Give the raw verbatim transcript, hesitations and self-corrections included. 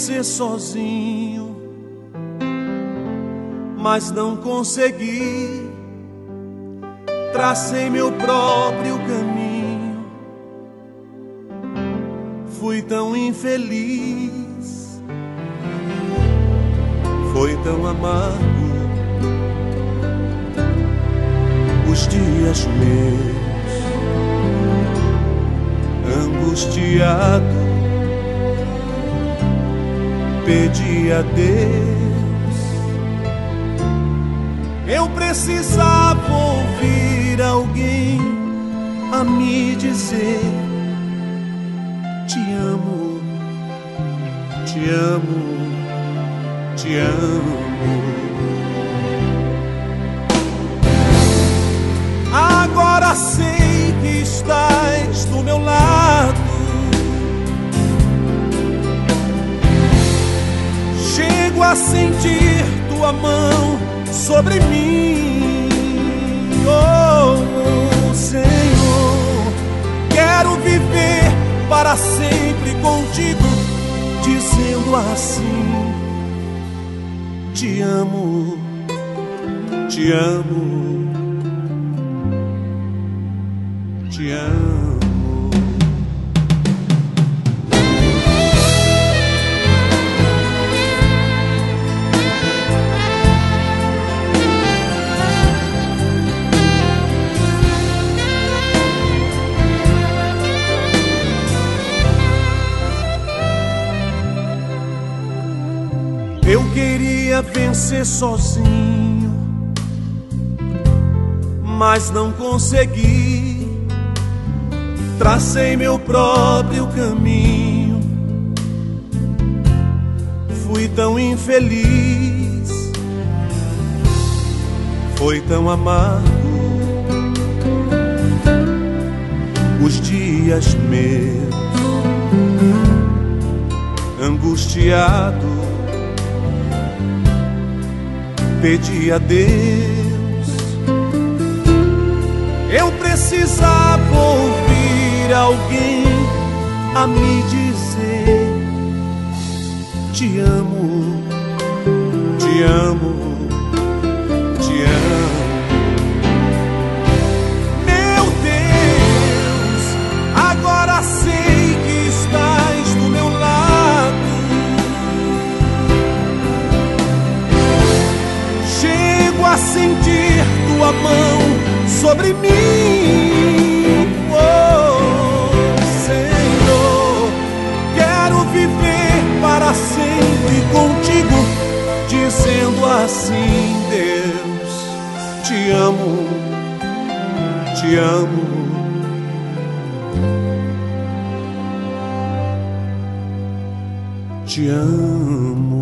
vencer sozinho, mas não consegui. Tracei meu próprio caminho, fui tão infeliz, foi tão amargo os dias meus, angustiado, pedi a Deus. Eu precisava ouvir alguém a me dizer: te amo, te amo, te amo. Agora sei que estás do meu lado, chego a sentir tua mão sobre mim. Oh, Senhor, quero viver para sempre contigo, dizendo assim: te amo, te amo, te amo. Eu queria vencer sozinho, mas não consegui. Tracei meu próprio caminho, fui tão infeliz, foi tão amargo os dias meus, angustiado, pedi a Deus. Eu precisava ouvir alguém a me dizer: te amo, te amo, te amo. Meu Deus, agora sei que estás do meu lado, chego a sentir tua mão sobre mim. Oh, Senhor, quero viver para sempre contigo, dizendo assim: Deus, te amo, te amo, te amo.